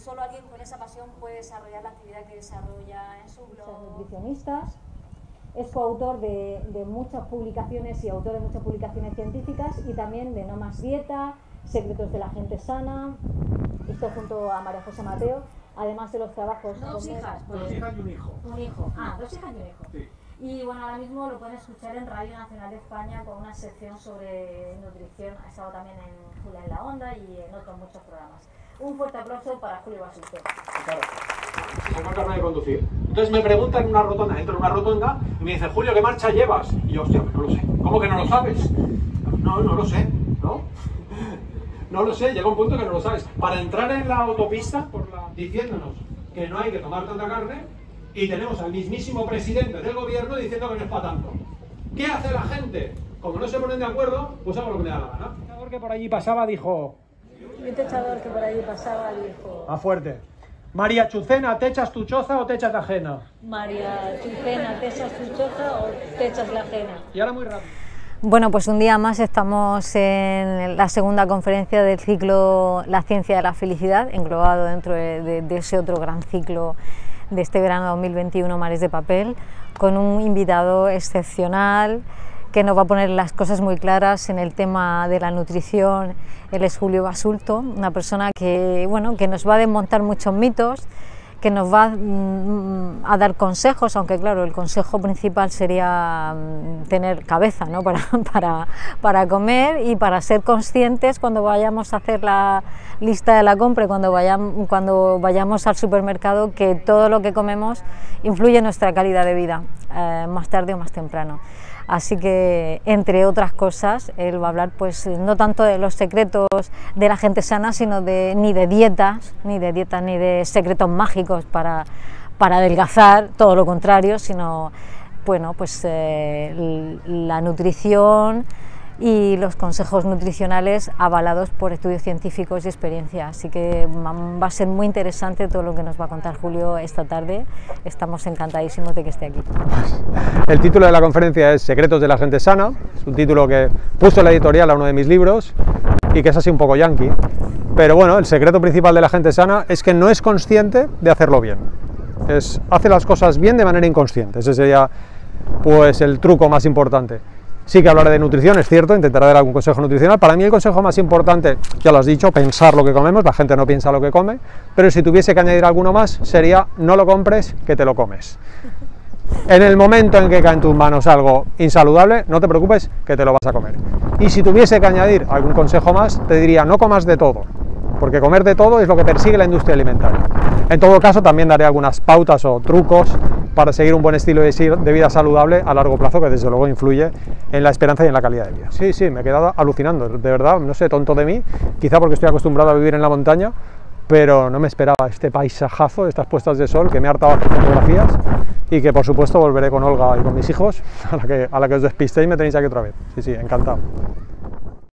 solo alguien con esa pasión puede desarrollar la actividad que desarrolla en su blog. Nutricionistas. Es coautor de muchas publicaciones y autor de muchas publicaciones científicas y también de No Más Dieta, Secretos de la Gente Sana, esto junto a María José Mateo, además de los trabajos... Dos hijas, pues, 2 hijas y un hijo. Un hijo, 2 hijas y un hijo. Sí. Y bueno, ahora mismo lo pueden escuchar en Radio Nacional de España con una sección sobre nutrición. Ha estado también en Julia en la Onda y en otros muchos programas. Un fuerte aplauso para Julio Basulto. Claro. Saco el carnet de conducir. Entonces me preguntan en una rotonda, entro en una rotonda y me dice, Julio, ¿qué marcha llevas? Y yo, hostia, no lo sé. ¿Cómo que no lo sabes? No lo sé, ¿no? No lo sé, llega un punto que no lo sabes. Para entrar en la autopista, diciéndonos que no hay que tomar tanta carne, y tenemos al mismísimo presidente del gobierno diciendo que no es para tanto. ¿Qué hace la gente? Como no se ponen de acuerdo, pues hago lo que me da la gana. Un techador que por allí pasaba dijo... Un techador que por allí pasaba dijo... A fuerte. María Chucena, ¿te echas tu choza o te echas la ajena? María Chucena, ¿te echas tu choza o te echas la ajena? Y ahora muy rápido. Bueno, pues un día más estamos en la segunda conferencia del ciclo La Ciencia de la Felicidad, englobado dentro de ese otro gran ciclo de este verano 2021, Mares de Papel, con un invitado excepcional que nos va a poner las cosas muy claras en el tema de la nutrición. Él es Julio Basulto, una persona que, bueno, que nos va a desmontar muchos mitos, que nos va a dar consejos, aunque claro, el consejo principal sería tener cabeza, ¿no? para comer y para ser conscientes cuando vayamos a hacer la lista de la compra y cuando vayamos al supermercado, que todo lo que comemos influye en nuestra calidad de vida, más tarde o más temprano. Así que, entre otras cosas, él va a hablar pues no tanto de los secretos de la gente sana, sino ni de dietas, ni de secretos mágicos para adelgazar, todo lo contrario, sino bueno, pues la nutrición y los consejos nutricionales avalados por estudios científicos y experiencia. Así que va a ser muy interesante todo lo que nos va a contar Julio esta tarde. Estamos encantadísimos de que esté aquí. El título de la conferencia es Secretos de la Gente Sana. Es un título que puso en la editorial a uno de mis libros y que es así un poco yankee. Pero bueno, el secreto principal de la gente sana es que no es consciente de hacerlo bien. Hace las cosas bien de manera inconsciente. Ese sería pues el truco más importante. Sí que hablaré de nutrición, es cierto, intentaré dar algún consejo nutricional. Para mí el consejo más importante, ya lo has dicho, pensar lo que comemos. La gente no piensa lo que come, pero si tuviese que añadir alguno más sería no lo compres, que te lo comes. En el momento en que cae en tus manos algo insaludable, no te preocupes, que te lo vas a comer. Y si tuviese que añadir algún consejo más, te diría no comas de todo, porque comer de todo es lo que persigue la industria alimentaria. En todo caso, también daré algunas pautas o trucos para seguir un buen estilo de vida saludable a largo plazo, que desde luego influye en la esperanza y en la calidad de vida. Sí, me he quedado alucinando, de verdad, no sé, tonto de mí, quizá porque estoy acostumbrado a vivir en la montaña, pero no me esperaba este paisajazo, estas puestas de sol, que me ha hartado hacer fotografías y que por supuesto volveré con Olga y con mis hijos, a la que os despistéis me tenéis aquí otra vez. Sí, encantado.